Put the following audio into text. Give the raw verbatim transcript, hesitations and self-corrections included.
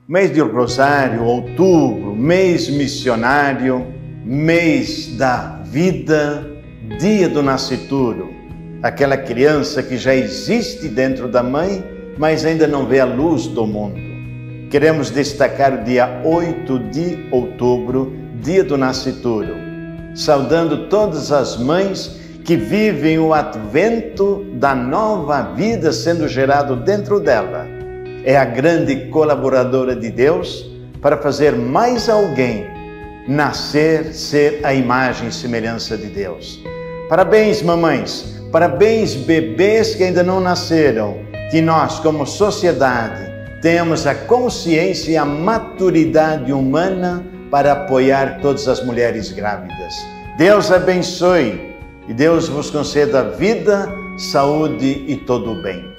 Mês de Rosário, outubro, mês missionário, mês da vida, dia do nascituro. Aquela criança que já existe dentro da mãe, mas ainda não vê a luz do mundo. Queremos destacar o dia oito de outubro, dia do nascituro, saudando todas as mães que vivem o advento da nova vida sendo gerado dentro dela. É a grande colaboradora de Deus para fazer mais alguém nascer, ser a imagem e semelhança de Deus. Parabéns, mamães, parabéns, bebês que ainda não nasceram, que nós, como sociedade, tenhamos a consciência e a maturidade humana para apoiar todas as mulheres grávidas. Deus abençoe e Deus vos conceda vida, saúde e todo o bem.